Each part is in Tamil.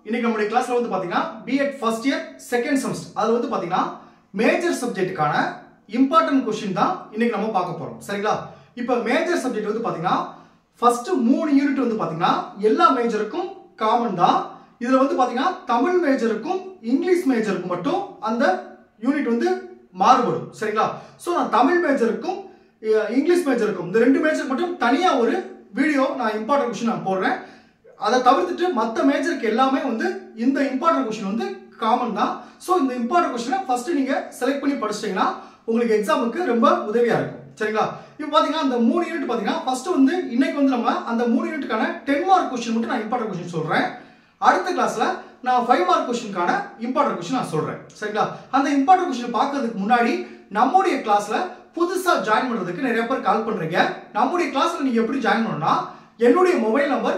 இன்னைக்கு நம்மளுடைய கிளாஸ்ல வந்து பாத்தீங்கன்னா B Ed first year second semester அதுல வந்து பாத்தீங்கன்னா மேஜர் சப்ஜெக்ட்டுக்கான இம்பார்ட்டன்ட் क्वेश्चन தான் இன்னைக்கு நம்ம பார்க்க போறோம் சரிங்களா இப்போ மேஜர் சப்ஜெக்ட் வந்து பாத்தீங்கன்னா ஃபர்ஸ்ட் 3 யூனிட் வந்து பாத்தீங்கன்னா எல்லா மேஜருக்கும் காமன் தான் இதுல வந்து பாத்தீங்கன்னா தமிழ் மேஜருக்கும் இங்கிலீஷ் மேஜருக்கும் மட்டும் அந்த யூனிட் வந்து மாறுபடும் சரிங்களா சோ நான் தமிழ் மேஜருக்கும் இங்கிலீஷ் மேஜருக்கும் இந்த ரெண்டு மேஜர் மட்டும் தனியா ஒரு வீடியோ நான் இம்பார்ட்டன்ட் क्वेश्चन நான் போடுறேன் அதை தவிர்த்துட்டு மற்ற மேஜருக்கு எல்லாமே வந்து இந்த இம்பார்ட்டன்ட் क्वेश्चन வந்து காமன் தான் சோ இந்த இம்பார்ட்டன்ட் क्वेश्चन ஃபர்ஸ்ட் நீங்க செலக்ட் பண்ணி படிச்சிட்டீங்கன்னா உங்களுக்கு எக்ஸாமுக்கு ரொம்ப உதவியா இருக்கும் சரிங்களா இப்போ பாத்தீங்கன்னா அந்த 3 யூனிட் பாத்தீங்கன்னா ஃபர்ஸ்ட் வந்து இன்னைக்கு வந்து நம்ம அந்த 3 யூனிட்டுக்கான 10 மார்க் क्वेश्चन மட்டும் நான் இம்பார்ட்டன்ட் क्वेश्चन சொல்றேன் அடுத்த கிளாஸ்ல நான் 5 மார்க் क्वेश्चनக்கான இம்பார்ட்டன்ட் क्वेश्चन நான் சொல்றேன் சரிங்களா அந்த இம்பார்ட்டன்ட் क्वेश्चन பார்க்கிறதுக்கு முன்னாடி நம்மளுடைய கிளாஸ்ல புதுசா ஜாயின் பண்றதுக்கு நிறைய பேர் கால் பண்றீங்க நம்மளுடைய கிளாஸ்ல நீங்க எப்படி ஜாயின் பண்ணனும்னா என்னுடைய மொபைல் நம்பர்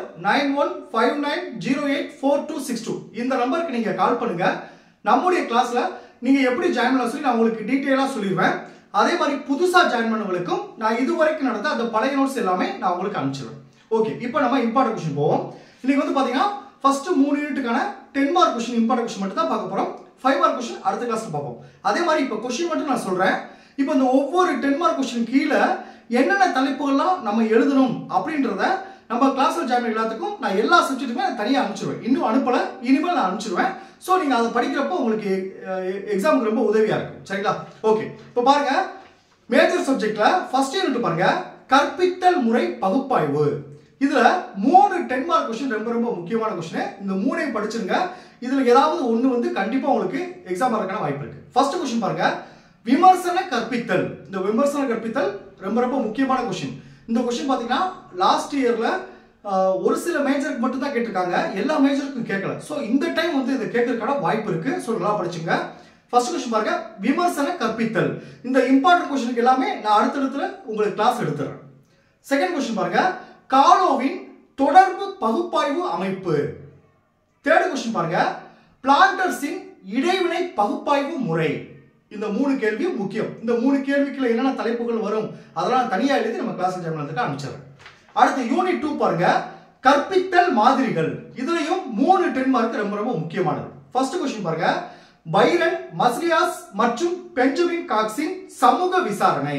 9159084262 இந்த நம்பருக்கு நீங்க கால் பண்ணுங்க நம்மளுடைய கிளாஸ்ல நீங்க எப்படி ஜாயின் பண்ணலாம் சொல்லி நான் உங்களுக்கு டீடைலா சொல்லிடுவேன் அதே மாதிரி புதுசா ஜாயின் பண்ணவங்களுக்கும் நான் இதுவரைக்கும் நடந்த அந்த பழைய நோட்ஸ் எல்லாமே நான் உங்களுக்கு அனுப்பிச்சிடுவேன் ஓகே இப்போ நம்ம இம்பார்ட்டன்ட் क्वेश्चन போவோம் இன்னைக்கு வந்து பாத்தீங்கன்னா ஃபர்ஸ்ட் 3 யூனிட்டுக்கான 10 மார்க் क्वेश्चन இம்பார்ட்டன்ட் क्वेश्चन மட்டும் தான் பார்க்க போறோம் 5 மார்க் क्वेश्चन அடுத்த கிளாஸ்ல பார்ப்போம் அதே மாதிரி இப்போ क्वेश्चन மட்டும் நான் சொல்றேன் இப்போ இந்த ஒவ்வொரு 10 மார்க் क्वेश्चन கீழ என்னென்ன தலைப்புகள்லாம் நம்ம எழுதணும் அப்படின்றத நம்ம கிளாஸ்ல ஜாயின் எல்லாத்துக்கும் நான் எல்லா சப்ஜெக்ட்டுமே தனியா அனுப்பிச்சிடுவேன் இன்னும் அனுப்பல இனிமேல் நான் அனுப்பிச்சிடுவேன் சோ நீங்க அதை படிக்கிறப்போ உங்களுக்கு எக்ஸாமுக்கு ரொம்ப உதவியா இருக்கும் சரிங்களா ஓகே இப்போ பாருங்க மேஜர் சப்ஜெக்ட்ல ஃபர்ஸ்ட் யூனிட் பாருங்க கற்பித்தல் முறை பகுப்பாய்வு இதுல 3 10 மார்க் क्वेश्चन ரொம்ப முக்கியமான क्वेश्चन இந்த மூணையும் படிச்சிருங்க இதுல ஏதாவது ஒன்னு வந்து கண்டிப்பா உங்களுக்கு எக்ஸாம் வரக்கான வாய்ப்பு இருக்கு ஃபர்ஸ்ட் क्वेश्चन பாருங்க விமர்சன கற்பித்தல் இந்த விமர்சன கற்பித்தல் ரொம்ப முக்கியமான क्वेश्चन இந்த क्वेश्चन பாத்தீங்கன்னா லாஸ்ட் இயர்ல ஒரு சில மேஜருக்கு மட்டும் தான் கேட்டிருக்காங்க எல்லா மேஜருக்கும் கேட்கல சோ இந்த டைம் வந்து இத கேட்கறதுக்கான வாய்ப்பு இருக்கு சோ நல்லா படிச்சுங்க ஃபர்ஸ்ட் क्वेश्चन பாருங்க விமர்சன கற்பித்தல் இந்த இம்பார்ட்டன்ட் क्वेश्चनக்கு எல்லாமே நான் அடுத்தடுத்து உங்களுக்கு கிளாஸ் எடுத்துறேன் செகண்ட் क्वेश्चन பாருங்க காலோவின் தொடர்பு பகுப்பாய்வு அமைப்பு தேர்ட் क्वेश्चन பாருங்க பிளான்டர்ஸின் இடைவினை பகுப்பாய்வு முறை இந்த 3 கேள்வியும் முக்கியம் இந்த 3 கேள்விக்குள்ள என்னென்ன தலைப்புகள் வரும் அதெல்லாம் தனியா எழுதி நம்ம கிளாஸ் ஜாயின் பண்ணதுக்கு அனுப்பிச்சறேன் அடுத்து யூனிட் 2 பாருங்க கற்பித்தல் மாதிரிகள் இதுலயும் 3 10 மார்க் ரொம்ப முக்கியமானது ஃபர்ஸ்ட் क्वेश्चन பாருங்க பைரன் மஸ்லியாஸ் மற்றும் பெஞ்சமின் காக்ஸின் சமூக விசாரணை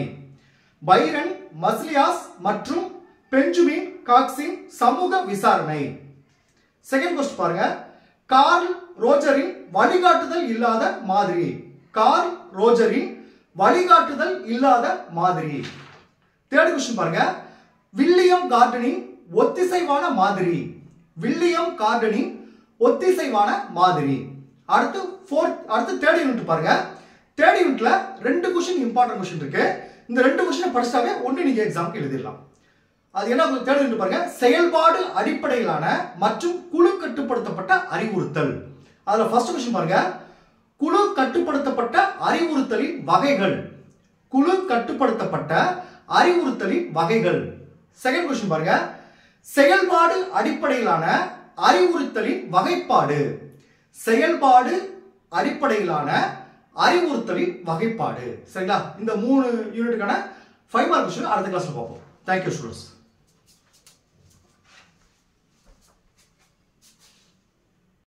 பைரன் மஸ்லியாஸ் மற்றும் பெஞ்சமின் காக்ஸின் சமூக விசாரணை செகண்ட் क्वेश्चन பாருங்க கார்ல் ரோஜரின் வழிகாட்டுதல் இல்லாத மாதிரி கார்ல் ரோஜரின் வழிகாட்டுதல் இல்லாத மாதிரி தேர்ட் क्वेश्चन பாருங்க வில்லியம் கார்டனின் ஒத்திசைவான மாதிரி வில்லியம் கார்டனின் ஒத்திசைவான மாதிரி அடுத்து தேர்ட் யூனிட் பாருங்க தேர்ட் யூனிட்ல 2 क्वेश्चन இம்பார்ட்டன்ட் क्वेश्चन இருக்கு இந்த 2 क्वेश्चन படிச்சாவே ஒண்ணு நீங்க எக்ஸாம்க்கு எழுதிடலாம் அது என்ன தேர்ட் யூனிட் பாருங்க செயல்பாடு அடிப்படையிலான மற்றும் குழு கட்டுப்படுத்தப்பட்ட அறிவுறுத்தல் அதுல ஃபர்ஸ்ட் क्वेश्चन பாருங்க குழு கட்டுப்படுத்தப்பட்ட அறிவுறுத்தலின் வகைகள் குழு கட்டுப்படுத்தப்பட்ட அறிவுறுத்தலின் வகைகள் செகண்ட் क्वेश्चन பாருங்க செயல்பாடு அடிப்படையிலான அறிவுறுத்தலின் வகைப்பாடு செயல்பாடு அடிப்படையிலான அறிவுறுத்தலின் வகைப்பாடு சரிங்களா இந்த 3 யூனிட்டுக்கான 5 மார்க் क्वेश्चन அடுத்த கிளாஸ்ல பார்ப்போம் Thank you students